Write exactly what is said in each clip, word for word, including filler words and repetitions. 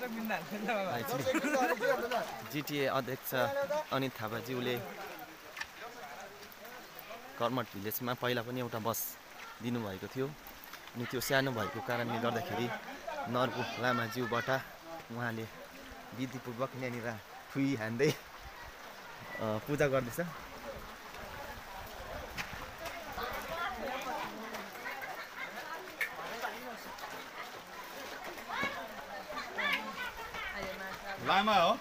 जिटिए अध्यक्ष अनित थापाज्यूले कर्मठ भिलेजमा पहिला पनि एउटा बस दिनुभएको थियो अनि त्यो सानो भएको कारणले गर्दाखेरि नरपु लामाज्यूबाट उहाँले विधिपूर्वक यहाँनिर खुई हान्दै पूजा गर्दैछ। लामा हो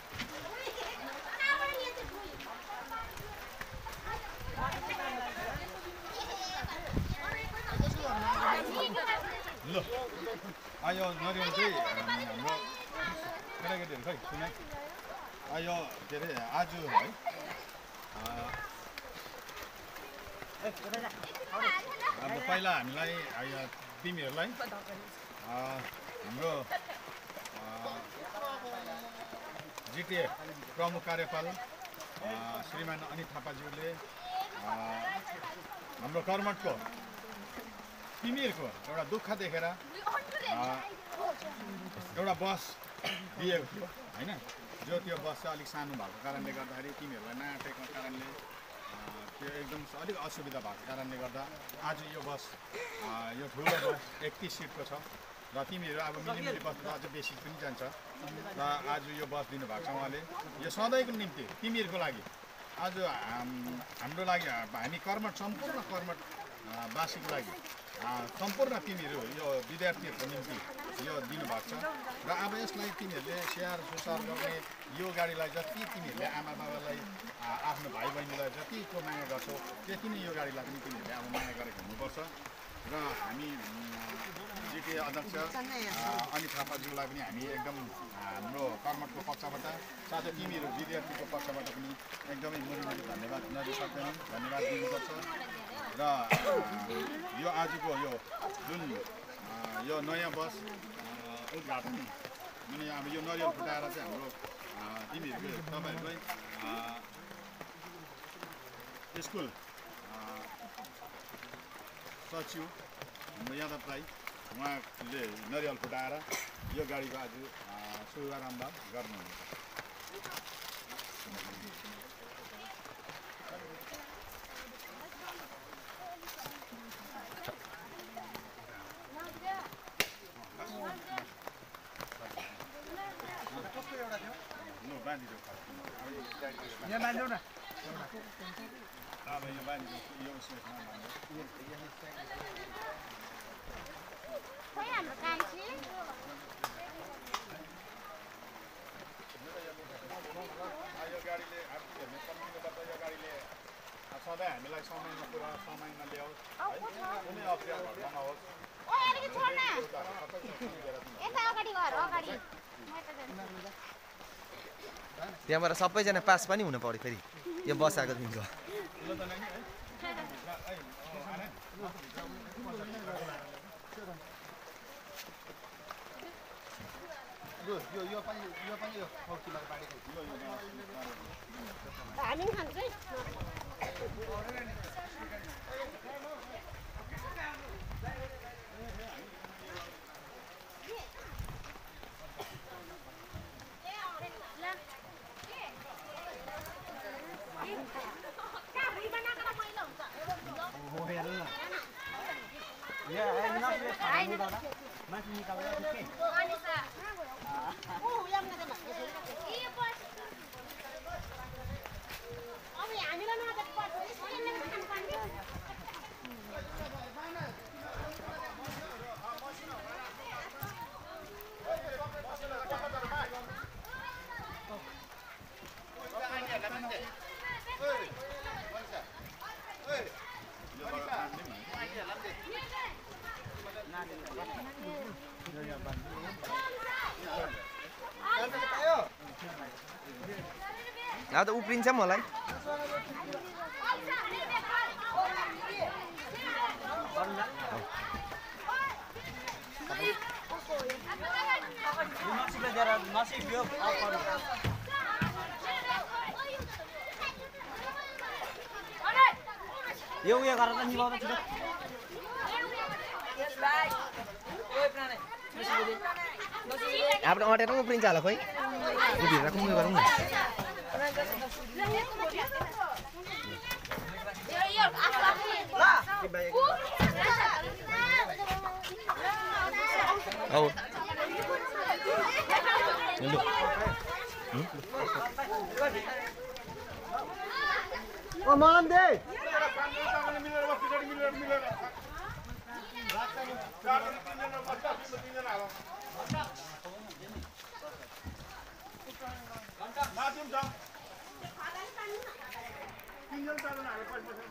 ल आयो नरिवल चाहिँ हाम्रो केटाकेटीहरू खै सुने आयो के अरे आज है अब पहिला हामीलाई तिमीहरूलाई हाम्रो जिटिए प्रमुख कार्यपालक श्रीमान अनित थापाज्यूले हाम्रो कर्मठको तिमीहरूको एउटा दुःख देखेर एउटा बस दिएको थियो होइन, जो त्यो बस चाहिँ अलिक सानो भएको कारणले गर्दाखेरि तिमीहरूलाई नआटेको कारणले त्यो एकदम अलिक असुविधा भएको कारणले गर्दा आज यो बस यो ठुलो बस एकतिस सिटको छ र तिमीहरू अब मिलिमिली बस्दा अझ बेसी पनि जान्छ र आज यो बस दिनुभएको छ उहाँले। यो सधैँको निम्ति तिमीहरूको लागि आज हाम्रो लागि हामी कर्मठ सम्पूर्ण कर्मठ वासीको लागि सम्पूर्ण तिमीहरू यो विद्यार्थीहरूको निम्ति यो दिनुभएको छ र अब यसलाई तिमीहरूले स्याहार सुसार गर्ने यो गाडीलाई जति तिमीहरूले आमा बाबालाई आफ्नो भाइ बहिनीलाई जतिको माया गर्छौ त्यति नै यो गाडीलाई पनि तिमीहरूले अब माया गरेको हुनुपर्छ र हामी जिटिए अध्यक्ष अनित थापाज्यूलाई पनि हामी एकदम हाम्रो कर्मठको पक्षबाट साथै तिमीहरू विद्यार्थीको पक्षबाट पनि एकदमै मुरीमुरी धन्यवाद नदिन सक्दैनौँ, धन्यवाद दिनुपर्छ र यो आजको यो जुन यो नयाँ बस उद्घाटन माने अब यो नरिवल फुटाएर चाहिँ हाम्रो तिमीहरूको तपाईँहरूलाई स्कुल सचिव हाम्रो यादव राई उहाँले नरिवल फुटाएर यो गाडीको आज शुभारम्भ गर्नुहुनेछ। यहाँ बाँध्यौ न अब यो बाँध्यो यो उसमा खोइ हाम्रो काम चाहिँ यो गाडीले हेर्ने कम्पनीले गर्दा यो गाडीले सधैँ हामीलाई समयमा पुरा समयमा ल्याओस् है, कुनै अप्ठ्यारोहरू नहोस्। त्यहाँबाट सबैजना पास पनि हुनु पर्यो फेरि यो बस आएको दिनको। यो यो पनि यो पनि यो फौजीलाई पाडेको हामी पनि खान्छौँ माथि निकालेर ठिकै अब त उफ्रिन्छ मलाई। यो उयो गरेर निभाउँदा छिटो हाम्रो अँटेर पनि उफ्रिन्छ होला खोइ यो भित्र कुम्नु गरौँ न औ लु ओ मान दे तिनजना चारजना